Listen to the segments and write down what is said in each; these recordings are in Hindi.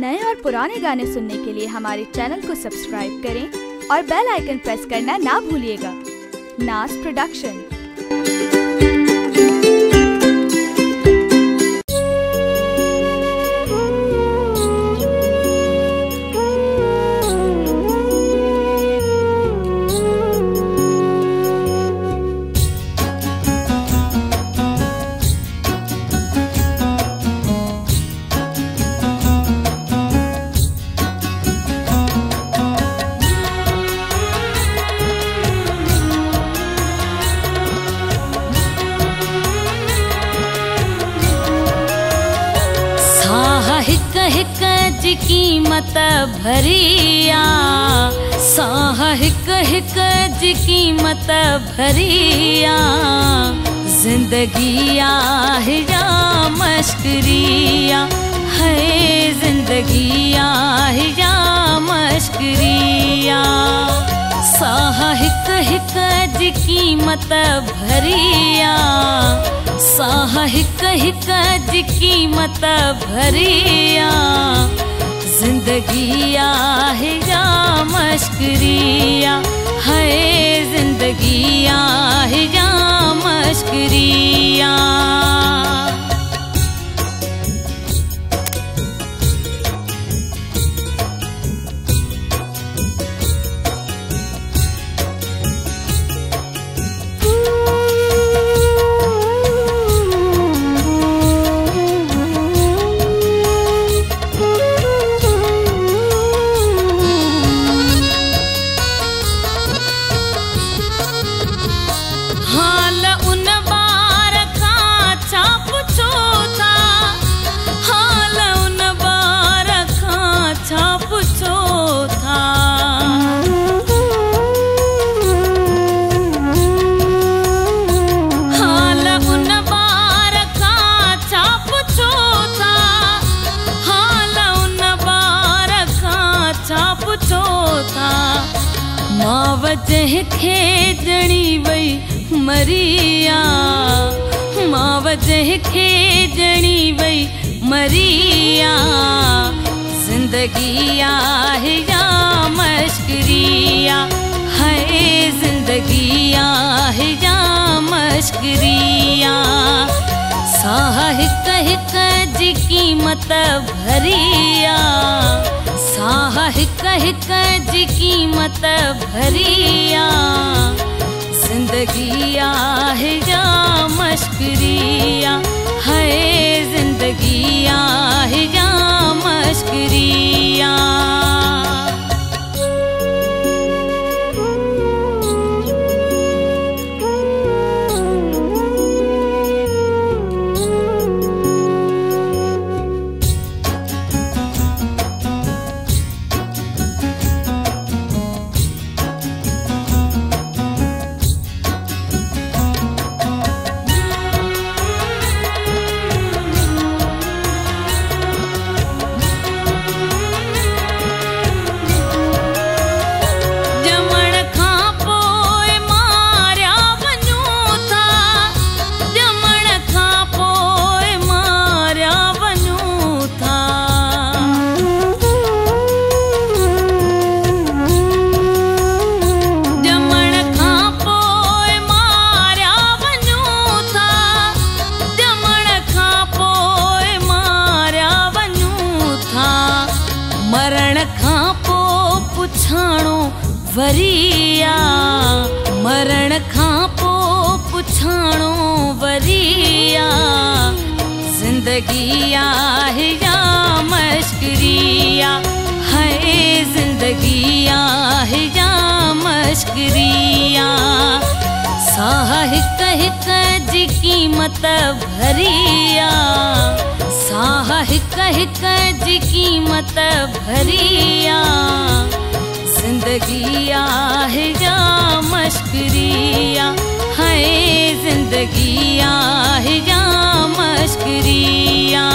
नए और पुराने गाने सुनने के लिए हमारे चैनल को सब्सक्राइब करें और बेल आइकन प्रेस करना ना भूलिएगा। नाज प्रोडक्शन। जी कीमत भरिया साह हिक हिक जी कीमत भरिया जिंदगी आहे या मश्करिया है जिंदगी आहे या मश्करिया साह हिक हिक जी कीमत भरिया साह हिक हिक जी कीमत भरिया जिंदगी आहे या मश्करिया है जिंदगी आहे या मश्करिया वजह खे जणी वई मरिया मां वजह खे जणी वई मरिया जिंदगी आहे या मश्करिया है जिंदगी आहे या मश्करिया साह हिक हिक जी कीमत भरिया साह हिक हिक जी कीमत भरिया जिंदगी आहे या मश्करिया है जिंदगी आहे या मश्करिया वरिया मरण खां पोइ पुछाणो वरिया जिंदगी आहे या मश्करिया है जिंदगी आहे या मश्करिया साह हिक हिक जी कीमत भरिया साह हिक हिक जी कीमत भरिया जिंदगी आहे या मश्करिया है जिंदगी आहे या मश्करिया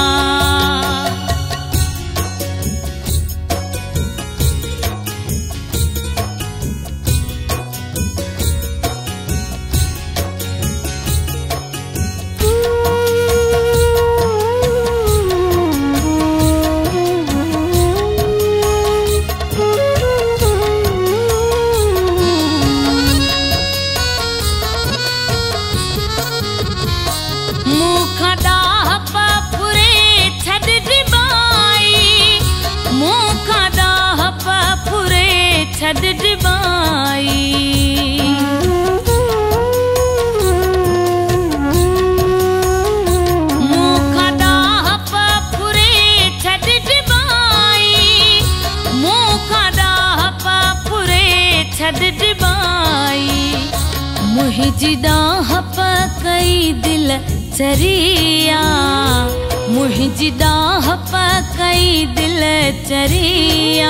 मुझी डाह पकई दिल चरिया, मुझी डाह पकई दिल चरिया।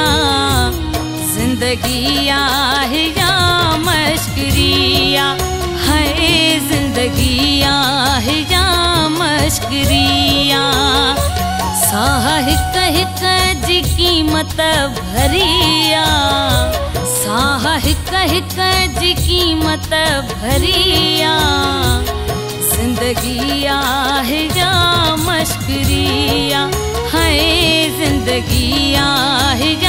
जिंदगी आहे या मशकरिया, है जिंदगी आहे या मशकरिया। साह हिक हिक जी कीमत भरिया, साह हिक हिक जी कीमत भरिया। जिंदगी आहे या मशकरिया, है जिंदगी आहे या